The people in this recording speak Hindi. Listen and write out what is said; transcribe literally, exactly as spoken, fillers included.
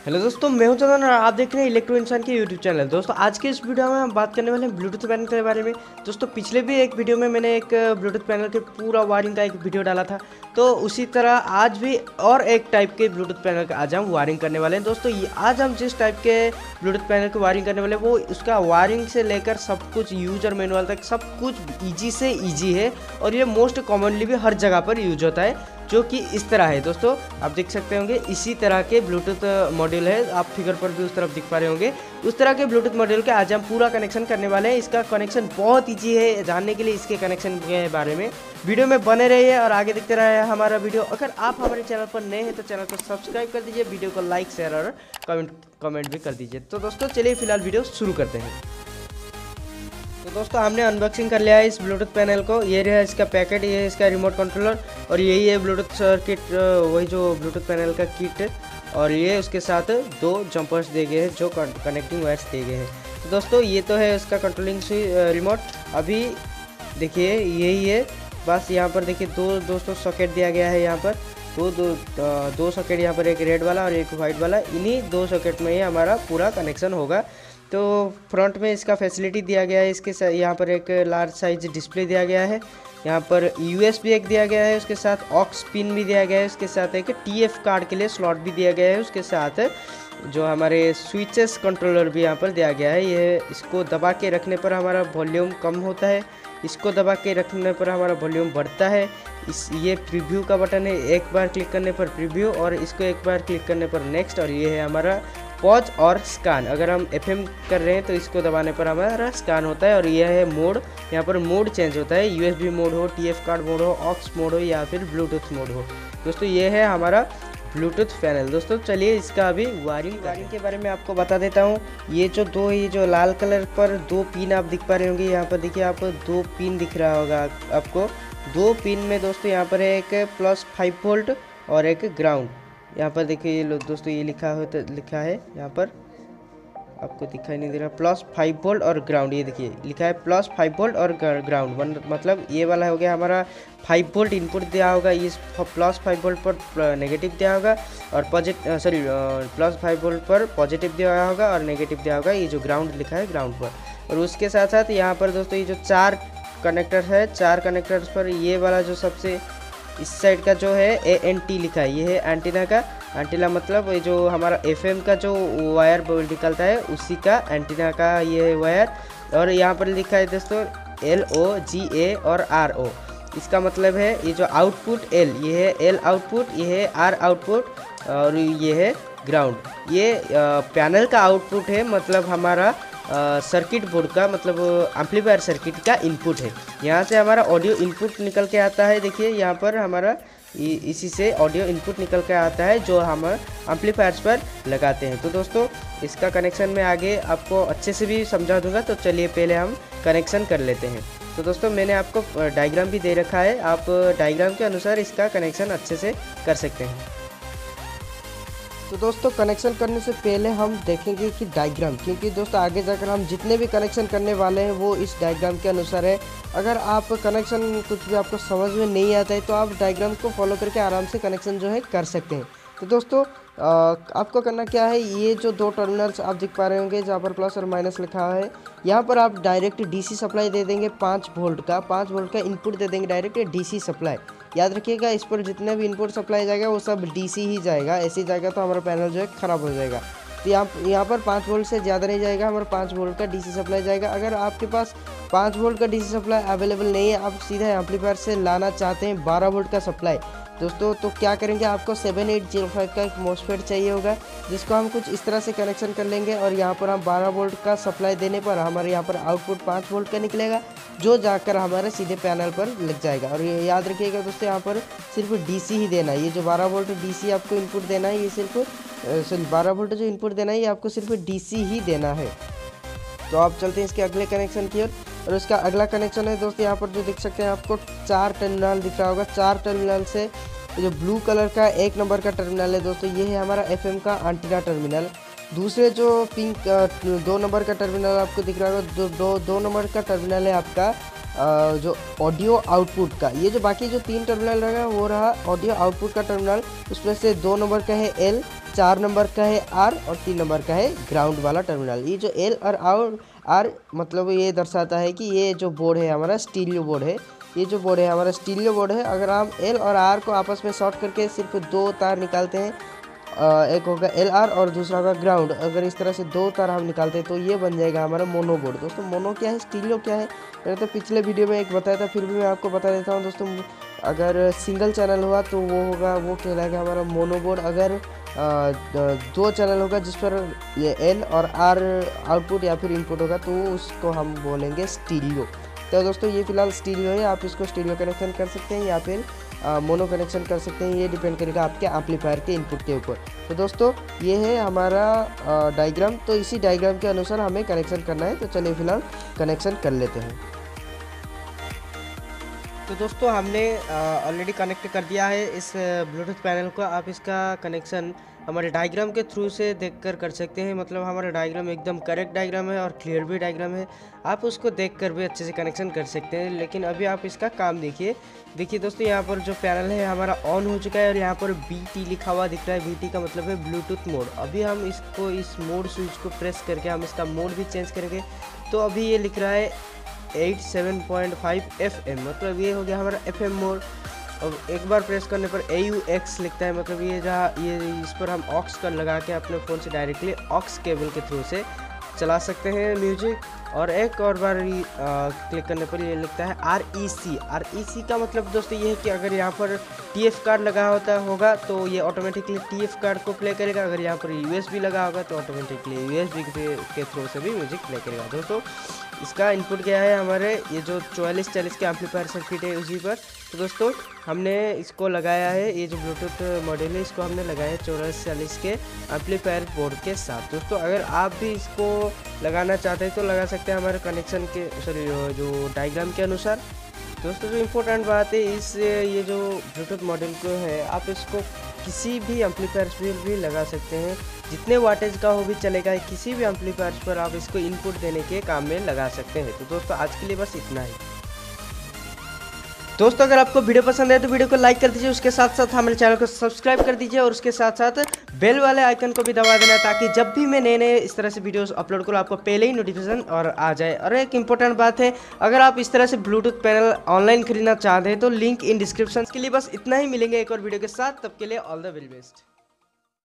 हेलो दोस्तों, मैं हूं चंदन और आप देख रहे हैं इलेक्ट्रो इंसान के यूट्यूब चैनल। दोस्तों आज के इस वीडियो में हम बात करने वाले हैं ब्लूटूथ पैनल के बारे में। दोस्तों पिछले भी एक वीडियो में मैंने एक ब्लूटूथ पैनल के पूरा वायरिंग का एक वीडियो डाला था, तो उसी तरह आज भी और एक टाइप के ब्लूटूथ पैनल का आज हम वायरिंग करने वाले हैं। दोस्तों ये आज हम जिस टाइप के ब्लूटूथ पैनल की वायरिंग करने वाले हैं वो उसका वायरिंग से लेकर सब कुछ यूजर मैनुअल तक सब कुछ ईजी से ईजी है और ये मोस्ट कॉमनली भी हर जगह पर यूज होता है, जो कि इस तरह है। दोस्तों आप देख सकते होंगे इसी तरह के ब्लूटूथ मॉड्यूल है, आप फिगर पर भी उस तरफ दिख पा रहे होंगे। उस तरह के ब्लूटूथ मॉड्यूल के आज हम पूरा कनेक्शन करने वाले हैं। इसका कनेक्शन बहुत इजी है, जानने के लिए इसके कनेक्शन के बारे में वीडियो में बने रहिए और आगे देखते रहे हमारा वीडियो। अगर आप हमारे चैनल पर नए हैं तो चैनल को सब्सक्राइब कर दीजिए, वीडियो को लाइक शेयर और कमेंट कमेंट भी कर दीजिए। तो दोस्तों चलिए फिलहाल वीडियो शुरू करते हैं। तो दोस्तों हमने अनबॉक्सिंग कर लिया है इस ब्लूटूथ पैनल को। ये रहा इसका पैकेट, ये है इसका रिमोट कंट्रोलर और यही है ब्लूटूथ सर्किट, वही जो ब्लूटूथ पैनल का किट है। और ये उसके साथ दो जंपर्स दिए गए हैं जो कनेक्टिंग वायर्स दिए गए हैं। तो दोस्तों ये तो है उसका कंट्रोलिंग रिमोट। अभी देखिए यही है, बस यहाँ पर देखिए दो दोस्तों सॉकेट दिया गया है। यहाँ पर दो दो दो सॉकेट, यहाँ पर एक रेड वाला और एक वाइट वाला। इन्हीं दो सॉकेट में ही हमारा पूरा कनेक्शन होगा। तो फ्रंट में इसका फैसिलिटी दिया गया है, इसके साथ यहाँ पर एक लार्ज साइज डिस्प्ले दिया गया है। यहाँ पर यूएसबी एक दिया गया है, उसके साथ ऑक्स पिन भी दिया गया है, उसके साथ एक टीएफ कार्ड के लिए स्लॉट भी दिया गया है। उसके साथ जो हमारे स्विचेस कंट्रोलर भी यहाँ पर दिया गया है। ये इसको दबा के रखने पर हमारा वॉल्यूम कम होता है, इसको दबा के रखने पर हमारा वॉल्यूम बढ़ता है। इस ये प्रीव्यू का बटन है, एक बार क्लिक करने पर प्रीव्यू और इसको एक बार क्लिक करने पर नेक्स्ट। और ये है हमारा पॉज और स्कैन। अगर हम एफएम कर रहे हैं तो इसको दबाने पर हमारा स्कैन होता है। और यह है मोड, यहाँ पर मोड चेंज होता है, यूएसबी मोड हो, टीएफ कार्ड मोड हो, ऑक्स मोड हो या फिर ब्लूटूथ मोड हो। दोस्तों ये है हमारा ब्लूटूथ पैनल। दोस्तों चलिए इसका अभी वायरिंग वायरिंग के बारे में आपको बता देता हूँ। ये जो दो ये जो लाल कलर पर दो पिन आप दिख पा रहे होंगे, यहाँ पर देखिए आपको दो पिन दिख रहा होगा आपको। दो पिन में दोस्तों यहाँ पर एक प्लस फाइव वोल्ट और एक ग्राउंड। यहाँ पर देखिए ये लो दोस्तों ये लिखा हो तो लिखा है, यहाँ पर आपको दिखाई नहीं दे रहा, प्लस फाइव वोल्ट और ग्राउंड। ये देखिए लिखा है प्लस फाइव वोल्ट और ग्राउंड, मतलब ये वाला हो गया हमारा फाइव वोल्ट इनपुट दिया होगा, ये प्लस फाइव वोल्ट पर नेगेटिव दिया होगा और positive sorry plus five volt पर पॉजिटिव दिया होगा और नेगेटिव दिया होगा, ये जो ग्राउंड लिखा है ग्राउंड पर। और उसके साथ साथ यहाँ पर दोस्तों ये जो चार कनेक्टर है, चार कनेक्टर्स पर ये वाला जो सबसे इस साइड का जो है ए एन टी लिखा है, ये है एंटीना का। एंटीना मतलब ये जो हमारा एफएम का जो वायर निकलता है उसी का एंटीना का ये है वायर। और यहाँ पर लिखा है दोस्तों एल ओ जी ए और आर ओ। इसका मतलब है ये जो आउटपुट एल, ये है एल आउटपुट, ये है आर आउटपुट और ये है ग्राउंड। ये पैनल का आउटपुट है, मतलब हमारा सर्किट बोर्ड का, मतलब एम्पलीफायर सर्किट का इनपुट है। यहाँ से हमारा ऑडियो इनपुट निकल के आता है। देखिए यहाँ पर हमारा इसी से ऑडियो इनपुट निकल के आता है जो हम एम्पलीफायर्स पर लगाते हैं। तो दोस्तों इसका कनेक्शन मैं आगे आपको अच्छे से भी समझा दूंगा, तो चलिए पहले हम कनेक्शन कर लेते हैं। तो दोस्तों मैंने आपको डायग्राम भी दे रखा है, आप डायग्राम के अनुसार इसका कनेक्शन अच्छे से कर सकते हैं। तो दोस्तों कनेक्शन करने से पहले हम देखेंगे कि डायग्राम, क्योंकि दोस्तों आगे जाकर हम जितने भी कनेक्शन करने वाले हैं वो इस डायग्राम के अनुसार है। अगर आप कनेक्शन कुछ भी आपको समझ में नहीं आता है तो आप डायग्राम को फॉलो करके आराम से कनेक्शन जो है कर सकते हैं। तो दोस्तों आ, आपको करना क्या है, ये जो दो टर्मिनल्स आप दिख पा रहे होंगे जहाँ पर प्लस और माइनस लिखा है, यहाँ पर आप डायरेक्ट डीसी सप्लाई दे देंगे पाँच वोल्ट का, पाँच वोल्ट का इनपुट दे देंगे डायरेक्ट डीसी सप्लाई। याद रखिएगा इस पर जितने भी इनपुट सप्लाई जाएगा वो सब डीसी ही जाएगा, ऐसे जाएगा तो हमारा पैनल जो है ख़राब हो जाएगा। तो यहाँ यहाँ पर पाँच वोल्ट से ज़्यादा नहीं जाएगा, हमारा पाँच वोल्ट का डीसी सप्लाई जाएगा। अगर आपके पास पाँच वोल्ट का डीसी सप्लाई अवेलेबल नहीं है, आप सीधा एम्पलीफायर से लाना चाहते हैं बारह वोल्ट का सप्लाई दोस्तों, तो क्या करेंगे, आपको सेवन एट जीरो फाइव का एक मॉसफेट चाहिए होगा जिसको हम कुछ इस तरह से कनेक्शन कर लेंगे। और यहाँ पर हम बारह वोल्ट का सप्लाई देने पर हमारे यहाँ पर आउटपुट पाँच वोल्ट का निकलेगा जो जाकर हमारे सीधे पैनल पर लग जाएगा। और ये याद रखिएगा दोस्तों यहाँ पर सिर्फ डीसी ही देना है, ये जो बारह वोल्ट डीसी आपको इनपुट देना है, ये सिर्फ सॉरी बारह वोल्ट जो इनपुट देना है ये आपको सिर्फ डीसी ही देना है। तो आप चलते हैं इसके अगले कनेक्शन की ओर। और उसका अगला कनेक्शन है दोस्तों, यहाँ पर जो देख सकते हैं आपको चार टर्मिनल दिख रहा होगा। चार टर्मिनल से जो ब्लू कलर का एक नंबर का टर्मिनल है दोस्तों, ये है हमारा एफएम का एंटीना टर्मिनल। दूसरे जो पिंक दो नंबर का टर्मिनल आपको दिख रहा होगा, दो दो दो नंबर का टर्मिनल है आपका जो ऑडियो आउटपुट का, ये जो बाकी जो तीन टर्मिनल रहेगा वो रहा ऑडियो आउटपुट का टर्मिनल। उसमें से दो नंबर का है एल, चार नंबर का है आर और तीन नंबर का है ग्राउंड वाला टर्मिनल। ये जो एल और आर आर मतलब ये दर्शाता है कि ये जो बोर्ड है हमारा स्टीरियो बोर्ड है। ये जो बोर्ड है हमारा स्टीरियो बोर्ड है। अगर हम एल और आर को आपस में शॉर्ट करके सिर्फ दो तार निकालते हैं, एक होगा एल आर और दूसरा होगा ग्राउंड, अगर इस तरह से दो तार हम निकालते हैं तो ये बन जाएगा हमारा मोनो बोर्ड। दोस्तों मोनो क्या है, स्टीरियो क्या है, मैंने तो पिछले वीडियो में एक बताया था, फिर भी मैं आपको बता देता हूँ दोस्तों। अगर सिंगल चैनल हुआ तो वो होगा वो कहलाएगा हमारा मोनो बोर्ड। अगर दो चैनल होगा जिस पर ये एल और आर आउटपुट या फिर इनपुट होगा तो उसको हम बोलेंगे स्टीरियो। तो दोस्तों ये फिलहाल स्टीरियो है, आप इसको स्टीरियो कनेक्शन कर सकते हैं या फिर मोनो कनेक्शन कर सकते हैं, ये डिपेंड करेगा आपके एम्पलीफायर के इनपुट के ऊपर। तो दोस्तों ये है हमारा डायग्राम, तो इसी डायग्राम के अनुसार हमें कनेक्शन करना है। तो चलिए फिलहाल कनेक्शन कर लेते हैं। तो दोस्तों हमने ऑलरेडी कनेक्ट कर दिया है इस ब्लूटूथ पैनल को। आप इसका कनेक्शन हमारे डायग्राम के थ्रू से देखकर कर सकते हैं, मतलब हमारा डायग्राम एकदम करेक्ट डायग्राम है और क्लियर भी डायग्राम है, आप उसको देखकर भी अच्छे से कनेक्शन कर सकते हैं। लेकिन अभी आप इसका काम देखिए। देखिए दोस्तों यहाँ पर जो पैनल है हमारा ऑन हो चुका है और यहाँ पर बी टी लिखा हुआ दिख रहा है। बी टी का मतलब है ब्लूटूथ मोड। अभी हम इसको इस मोड स्विच को प्रेस करके हम इसका मोड भी चेंज करेंगे। तो अभी ये लिख रहा है eight seven point five F M, मतलब ये हो गया हमारा एफ एम मोड। और एक बार प्रेस करने पर ए यू एक्स लिखता है, मतलब ये जहाँ ये इस पर हम ऑक्स कर लगा के अपने फ़ोन से डायरेक्टली ऑक्स केबल के थ्रू से चला सकते हैं म्यूजिक। और एक और बार क्लिक करने पर ये लिखता है आर ई सी। आर ई सी का मतलब दोस्तों ये है कि अगर यहाँ पर टी एफ कार्ड लगा होता होगा तो ये ऑटोमेटिकली टी एफ कार्ड को प्ले करेगा। अगर यहाँ पर यू एस बी लगा होगा तो ऑटोमेटिकली यू एस बी के थ्रू से भी म्यूजिक प्ले करेगा। दोस्तों इसका इनपुट क्या है, हमारे ये जो चौवालीस चालीस के एम्पलीफायर सर्किट है उसी पर। तो दोस्तों हमने इसको लगाया है, ये जो ब्लूटूथ मॉड्यूल है इसको हमने लगाया है चौवालीस चालीस के एम्पलीफायर बोर्ड के साथ। दोस्तों अगर आप भी इसको लगाना चाहते हैं तो लगा सकते हैं हमारे कनेक्शन के सॉरी जो डायग्राम के अनुसार। दोस्तों जो इम्पोर्टेंट बात है इस ये जो ब्लूटूथ मॉड्यूल को है, आप इसको किसी भी एम्पलीफायर पर भी लगा सकते हैं, जितने वाटेज का हो भी चलेगा। किसी भी एम्पलीफायर पर आप इसको इनपुट देने के काम में लगा सकते हैं। तो दोस्तों आज के लिए बस इतना ही। दोस्तों अगर आपको वीडियो पसंद है तो वीडियो को लाइक कर दीजिए, उसके साथ साथ हमारे चैनल को सब्सक्राइब कर दीजिए और उसके साथ साथ बेल वाले आइकन को भी दबा देना, ताकि जब भी मैं नए नए इस तरह से वीडियोस अपलोड करूँ आपको पहले ही नोटिफिकेशन और आ जाए। और एक इंपॉर्टेंट बात है, अगर आप इस तरह से ब्लूटूथ पैनल ऑनलाइन खरीदना चाहते हैं तो लिंक इन डिस्क्रिप्शन। के लिए बस इतना ही, मिलेंगे एक और वीडियो के साथ, तब के लिए ऑल द वेरी बेस्ट।